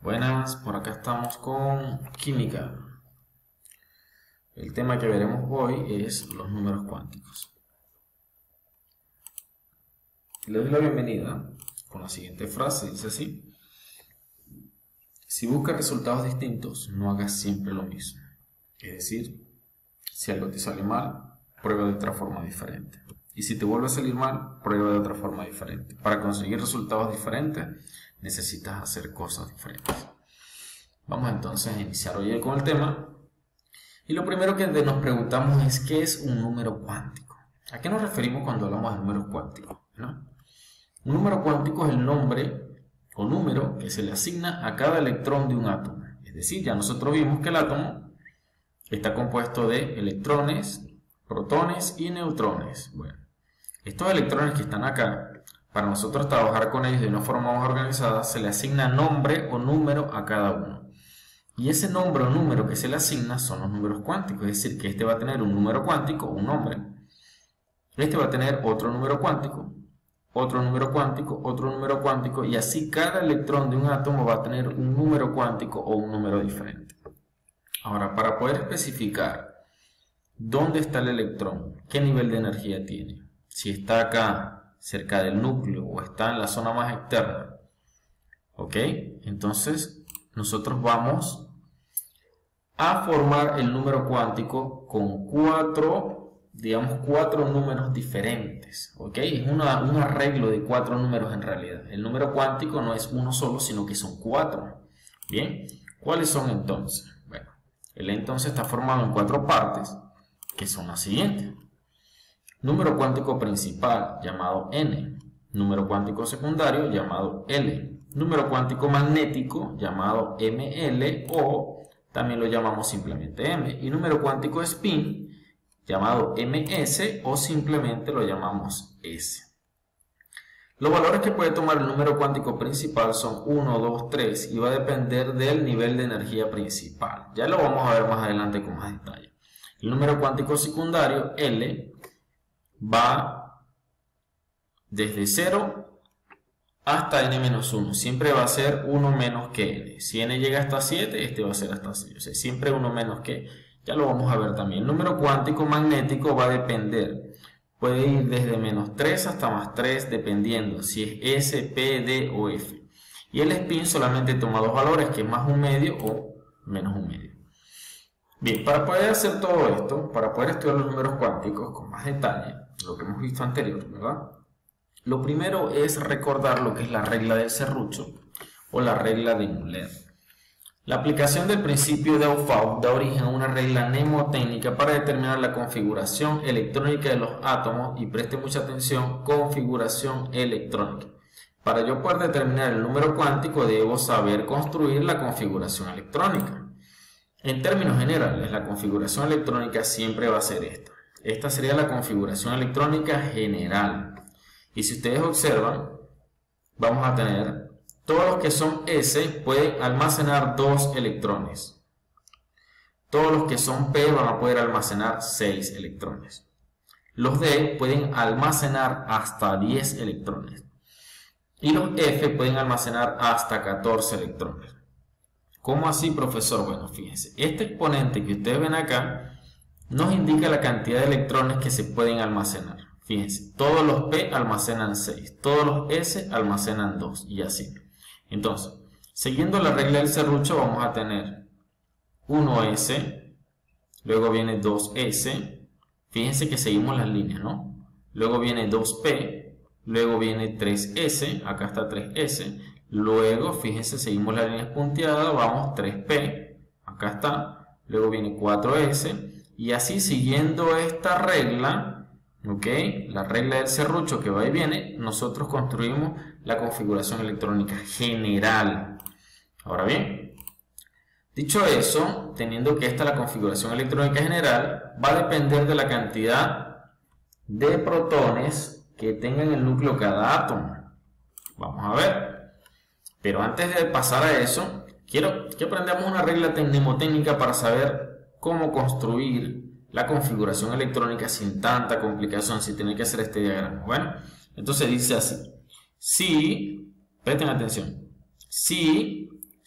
Buenas, por acá estamos con química. El tema que veremos hoy es los números cuánticos. Le doy la bienvenida con la siguiente frase, dice así: si buscas resultados distintos, no hagas siempre lo mismo. Es decir, si algo te sale mal, prueba de otra forma diferente. Y si te vuelve a salir mal, prueba de otra forma diferente. Para conseguir resultados diferentes, necesitas hacer cosas diferentes. Vamos entonces a iniciar hoy con el tema. Y lo primero que nos preguntamos es: ¿qué es un número cuántico? ¿A qué nos referimos cuando hablamos de números cuánticos? ¿No? Un número cuántico es el nombre o número que se le asigna a cada electrón de un átomo. Es decir, ya nosotros vimos que el átomo está compuesto de electrones, protones y neutrones. Bueno, estos electrones que están acá, para nosotros trabajar con ellos de una forma más organizada, se le asigna nombre o número a cada uno. Y ese nombre o número que se le asigna son los números cuánticos. Es decir, que este va a tener un número cuántico, un nombre. Este va a tener otro número cuántico, otro número cuántico, otro número cuántico, y así cada electrón de un átomo va a tener un número cuántico o un número diferente. Ahora, para poder especificar dónde está el electrón, qué nivel de energía tiene, si está acá cerca del núcleo o está en la zona más externa, ¿ok? Entonces nosotros vamos a formar el número cuántico con cuatro números diferentes, ¿ok? Es un arreglo de cuatro números en realidad. El número cuántico no es uno solo, sino que son cuatro. Bien, ¿cuáles son entonces? Bueno, el entonces está formado en cuatro partes, que son las siguientes: número cuántico principal, llamado N; número cuántico secundario, llamado L; número cuántico magnético, llamado Ml, o también lo llamamos simplemente M; y número cuántico spin, llamado Ms, o simplemente lo llamamos S. Los valores que puede tomar el número cuántico principal son 1, 2, 3, y va a depender del nivel de energía principal. Ya lo vamos a ver más adelante con más detalle. El número cuántico secundario, L, va desde 0 hasta n-1. Siempre va a ser 1 menos que n. Si n llega hasta 7, este va a ser hasta 6. O sea, siempre 1 menos que. Ya lo vamos a ver también. El número cuántico magnético va a depender. Puede ir desde -3 hasta +3, dependiendo si es S, P, D o F. Y el spin solamente toma dos valores, que es +1/2 o -1/2. Bien, para poder hacer todo esto, para poder estudiar los números cuánticos con más detalle, lo que hemos visto anterior, ¿verdad? Lo primero es recordar lo que es la regla del serrucho o la regla de Muller. La aplicación del principio de Auffaut da origen a una regla mnemotécnica para determinar la configuración electrónica de los átomos, y preste mucha atención: configuración electrónica. Para yo poder determinar el número cuántico debo saber construir la configuración electrónica. En términos generales, la configuración electrónica siempre va a ser esta. Esta sería la configuración electrónica general. Y si ustedes observan, vamos a tener todos los que son S pueden almacenar 2 electrones. Todos los que son P van a poder almacenar 6 electrones. Los D pueden almacenar hasta 10 electrones. Y los F pueden almacenar hasta 14 electrones. ¿Cómo así, profesor? Bueno, fíjense, este exponente que ustedes ven acá nos indica la cantidad de electrones que se pueden almacenar. Fíjense, todos los P almacenan 6, todos los S almacenan 2, y así. Entonces, siguiendo la regla del serrucho, vamos a tener 1S, luego viene 2S, fíjense que seguimos las líneas, ¿no? Luego viene 2P, luego viene 3S, acá está 3S, luego, fíjense, seguimos las líneas punteadas, vamos 3P, acá está, luego viene 4S, y así siguiendo esta regla, ¿ok? La regla del serrucho que va y viene, nosotros construimos la configuración electrónica general. Ahora bien, dicho eso, teniendo que esta es la configuración electrónica general, va a depender de la cantidad de protones que tenga en el núcleo cada átomo. Vamos a ver. Pero antes de pasar a eso, quiero que aprendamos una regla mnemotécnica para saber cómo construir la configuración electrónica sin tanta complicación, sin tener que hacer este diagrama. Bueno, entonces dice así: si, presten atención, si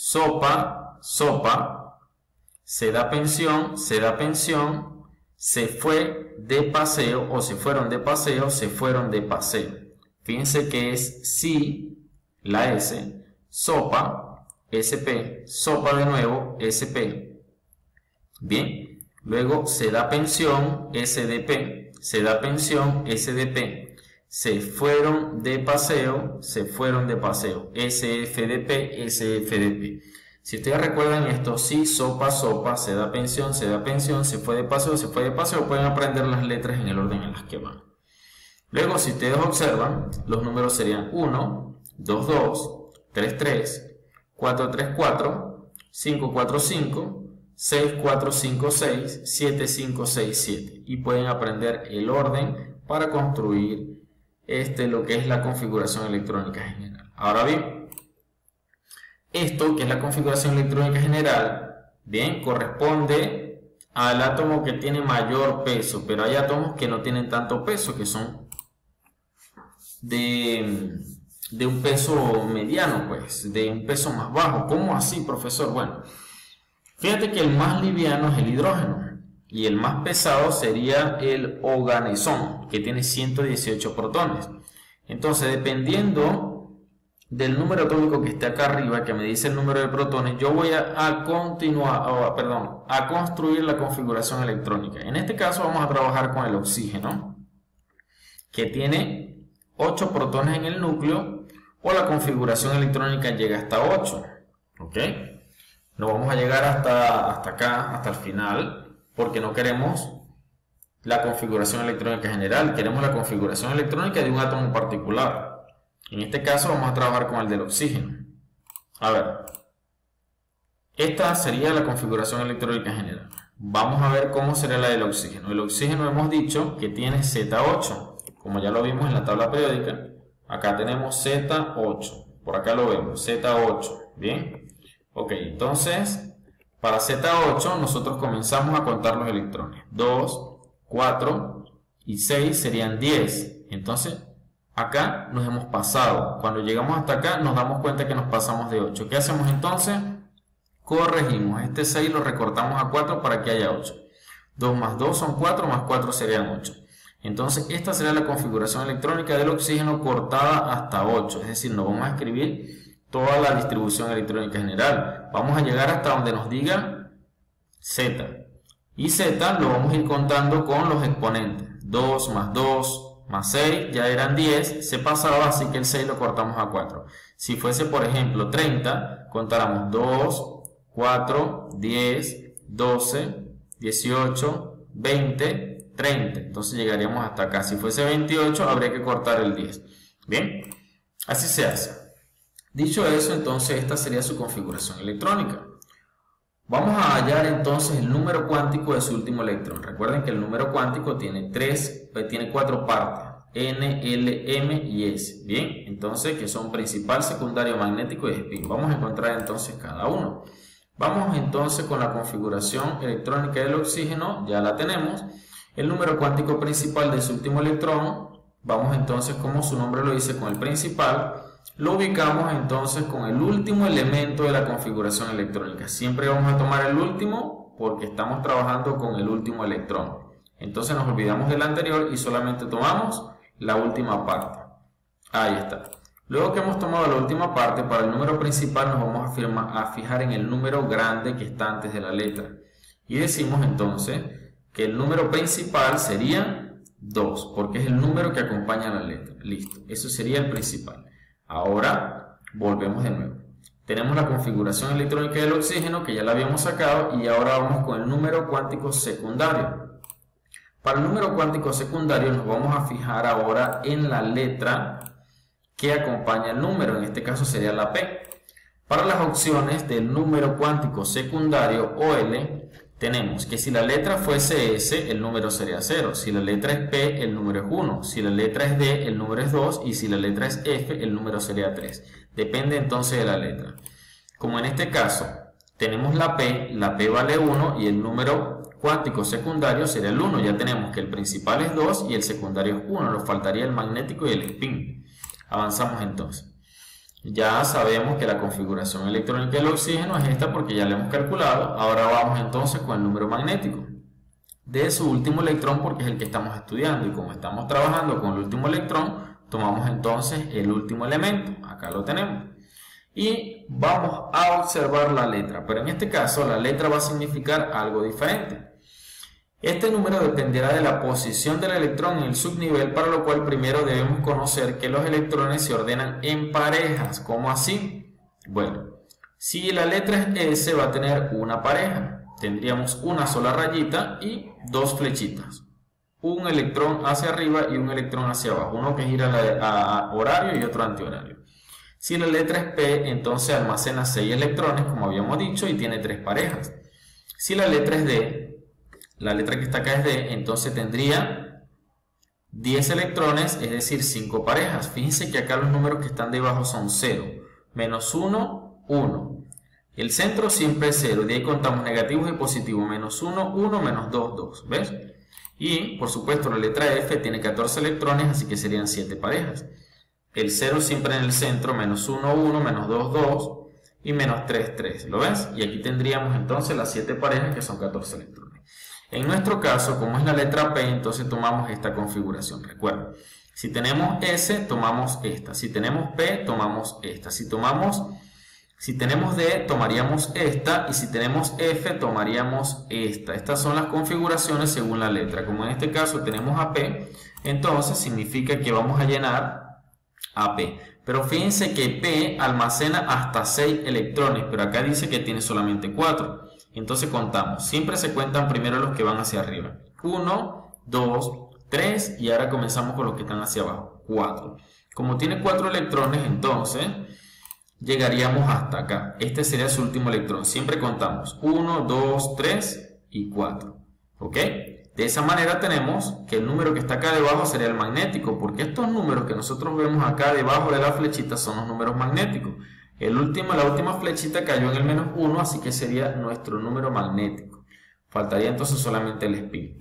sopa, sopa, se da pensión, se da pensión, se fue de paseo o se fueron de paseo, se fueron de paseo. Fíjense que es si, la S, sopa, SP, sopa de nuevo, SP. Bien, luego se da pensión, SDP, se da pensión, SDP. Se fueron de paseo, se fueron de paseo, SFDP, SFDP. Si ustedes recuerdan esto, sí, sopa, sopa, se da pensión, se da pensión, se fue de paseo, se fue de paseo, pueden aprender las letras en el orden en las que van. Luego, si ustedes observan, los números serían 1, 2, 2, 3, 3, 4, 3, 4, 5, 4, 5, 6, 4, 5, 6, 7, 5, 6, 7. Y pueden aprender el orden para construir lo que es la configuración electrónica general. Ahora bien, esto que es la configuración electrónica general, bien, corresponde al átomo que tiene mayor peso, pero hay átomos que no tienen tanto peso, que son de un peso mediano, pues, de un peso más bajo. ¿Cómo así, profesor? Bueno, fíjate que el más liviano es el hidrógeno y el más pesado sería el oganesón, que tiene 118 protones. Entonces, dependiendo del número atómico que esté acá arriba, que me dice el número de protones, yo voy a construir la configuración electrónica. En este caso vamos a trabajar con el oxígeno, que tiene 8 protones en el núcleo, o la configuración electrónica llega hasta 8. ¿Ok? No vamos a llegar hasta acá, hasta el final, porque no queremos la configuración electrónica general, queremos la configuración electrónica de un átomo particular. En este caso vamos a trabajar con el del oxígeno. A ver, esta sería la configuración electrónica general. Vamos a ver cómo sería la del oxígeno. El oxígeno hemos dicho que tiene Z8, como ya lo vimos en la tabla periódica. Acá tenemos Z8, por acá lo vemos, Z8, ¿bien? Ok, entonces, para Z8 nosotros comenzamos a contar los electrones. 2, 4 y 6 serían 10. Entonces, acá nos hemos pasado. Cuando llegamos hasta acá nos damos cuenta que nos pasamos de 8. ¿Qué hacemos entonces? Corregimos. Este 6 lo recortamos a 4 para que haya 8. 2 más 2 son 4, más 4 serían 8. Entonces, esta sería la configuración electrónica del oxígeno cortada hasta 8. Es decir, no vamos a escribir toda la distribución electrónica general. Vamos a llegar hasta donde nos diga Z. Y Z lo vamos a ir contando con los exponentes. 2 más 2 más 6 ya eran 10. Se pasaba, así que el 6 lo cortamos a 4. Si fuese, por ejemplo, 30, contáramos 2, 4, 10, 12, 18, 20, 30. Entonces llegaríamos hasta acá. Si fuese 28, habría que cortar el 10. Bien, así se hace. Dicho eso, entonces esta sería su configuración electrónica. Vamos a hallar entonces el número cuántico de su último electrón. Recuerden que el número cuántico tiene 4 partes, N, L, M y S. Bien, entonces que son principal, secundario, magnético y spin. Vamos a encontrar entonces cada uno. Vamos entonces con la configuración electrónica del oxígeno, ya la tenemos. El número cuántico principal de su último electrón, vamos entonces, como su nombre lo dice, con el principal. Lo ubicamos entonces con el último elemento de la configuración electrónica. Siempre vamos a tomar el último porque estamos trabajando con el último electrón. Entonces nos olvidamos del anterior y solamente tomamos la última parte. Ahí está. Luego que hemos tomado la última parte, para el número principal nos vamos a fijar en el número grande que está antes de la letra. Y decimos entonces que el número principal sería 2, porque es el número que acompaña a la letra. Listo, eso sería el principal. Ahora volvemos de nuevo. Tenemos la configuración electrónica del oxígeno, que ya la habíamos sacado, y ahora vamos con el número cuántico secundario. Para el número cuántico secundario nos vamos a fijar ahora en la letra que acompaña el número, en este caso sería la P. Para las opciones del número cuántico secundario OL, tenemos que si la letra fuese S, el número sería 0. Si la letra es P, el número es 1. Si la letra es D, el número es 2. Y si la letra es F, el número sería 3. Depende entonces de la letra. Como en este caso tenemos la P vale 1 y el número cuántico secundario sería el 1. Ya tenemos que el principal es 2 y el secundario es 1. Nos faltaría el magnético y el spin. Avanzamos entonces. Ya sabemos que la configuración electrónica del oxígeno es esta porque ya la hemos calculado. Ahora vamos entonces con el número magnético de su último electrón porque es el que estamos estudiando. Y como estamos trabajando con el último electrón, tomamos entonces el último elemento. Acá lo tenemos. Y vamos a observar la letra. Pero en este caso la letra va a significar algo diferente. Este número dependerá de la posición del electrón en el subnivel, para lo cual primero debemos conocer que los electrones se ordenan en parejas. ¿Cómo así? Bueno, si la letra es S, va a tener una pareja. Tendríamos una sola rayita y dos flechitas. Un electrón hacia arriba y un electrón hacia abajo. Uno que gira a horario y otro antihorario. Si la letra es P, entonces almacena 6 electrones, como habíamos dicho, y tiene 3 parejas. Si la letra es D, la letra que está acá es D, entonces tendría 10 electrones, es decir, 5 parejas. Fíjense que acá los números que están debajo son 0, menos 1, 1. El centro siempre es 0, de ahí contamos negativos y positivos, menos 1, 1, menos 2, 2. ¿Ves? Y, por supuesto, la letra F tiene 14 electrones, así que serían 7 parejas. El 0 siempre en el centro, menos 1, 1, menos 2, 2 y menos 3, 3. ¿Lo ves? Y aquí tendríamos entonces las 7 parejas que son 14 electrones. En nuestro caso, como es la letra P, entonces tomamos esta configuración. Recuerda, si tenemos S, tomamos esta. Si tenemos P, tomamos esta. Si tenemos D, tomaríamos esta. Y si tenemos F, tomaríamos esta. Estas son las configuraciones según la letra. Como en este caso tenemos a P, entonces significa que vamos a llenar a P. Pero fíjense que P almacena hasta 6 electrones, pero acá dice que tiene solamente 4. Entonces contamos, siempre se cuentan primero los que van hacia arriba. 1, 2, 3 y ahora comenzamos con los que están hacia abajo. 4. Como tiene 4 electrones, entonces llegaríamos hasta acá. Este sería su último electrón. Siempre contamos 1, 2, 3 y 4. ¿Ok? De esa manera tenemos que el número que está acá debajo sería el magnético, porque estos números que nosotros vemos acá debajo de la flechita son los números magnéticos. La última flechita cayó en el menos 1, así que sería nuestro número magnético. Faltaría entonces solamente el spin.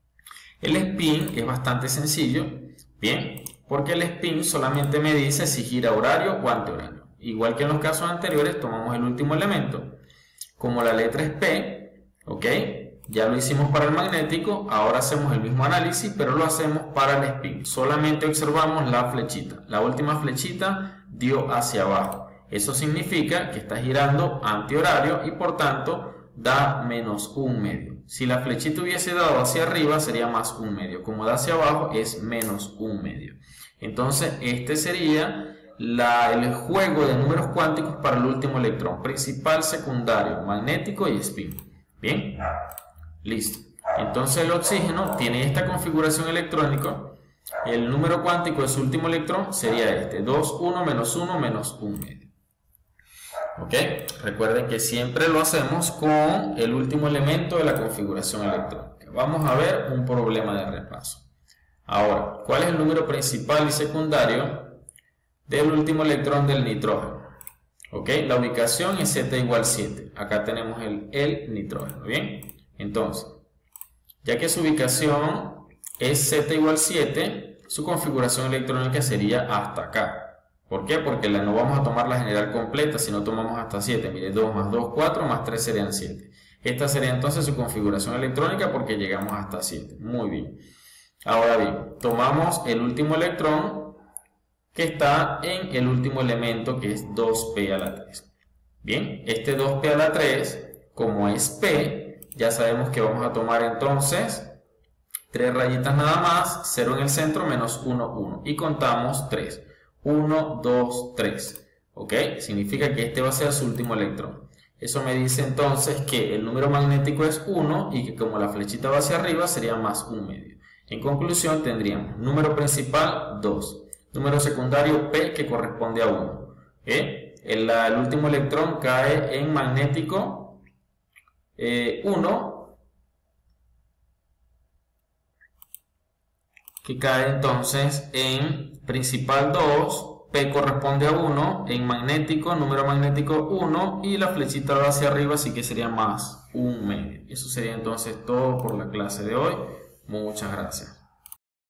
El spin es bastante sencillo, bien, porque el spin solamente me dice si gira horario o antihorario. Igual que en los casos anteriores, tomamos el último elemento. Como la letra es P, ¿ok? Ya lo hicimos para el magnético, ahora hacemos el mismo análisis, pero lo hacemos para el spin. Solamente observamos la flechita. La última flechita dio hacia abajo. Eso significa que está girando antihorario y por tanto da menos 1/2. Si la flechita hubiese dado hacia arriba sería más 1/2. Como da hacia abajo es menos 1/2. Entonces este sería el juego de números cuánticos para el último electrón. Principal, secundario, magnético y spin. Bien, listo. Entonces el oxígeno tiene esta configuración electrónica. El número cuántico de su último electrón sería este. 2, 1, menos 1, menos 1/2. ¿Ok? Recuerden que siempre lo hacemos con el último elemento de la configuración electrónica. Vamos a ver un problema de repaso. Ahora, ¿cuál es el número principal y secundario del último electrón del nitrógeno? ¿Ok? La ubicación es Z igual 7. Acá tenemos el nitrógeno. ¿Bien? Entonces, ya que su ubicación es Z igual 7, su configuración electrónica sería hasta acá. ¿Por qué? Porque no vamos a tomar la general completa, si no tomamos hasta 7. Mire, 2 más 2, 4, más 3 serían 7. Esta sería entonces su configuración electrónica porque llegamos hasta 7. Muy bien. Ahora bien, tomamos el último electrón que está en el último elemento que es 2p a la 3. Bien, este 2p a la 3, como es p, ya sabemos que vamos a tomar entonces 3 rayitas nada más, 0 en el centro, menos 1, 1. Y contamos 3. 1, 2, 3. ¿Ok? Significa que este va a ser su último electrón. Eso me dice entonces que el número magnético es 1 y que como la flechita va hacia arriba sería más 1/2. En conclusión tendríamos número principal 2. Número secundario P que corresponde a 1. El último electrón cae en magnético 1. Que cae entonces en principal 2, P corresponde a 1, en magnético, número magnético 1 y la flechita va hacia arriba, así que sería más 1/2. Eso sería entonces todo por la clase de hoy. Muchas gracias.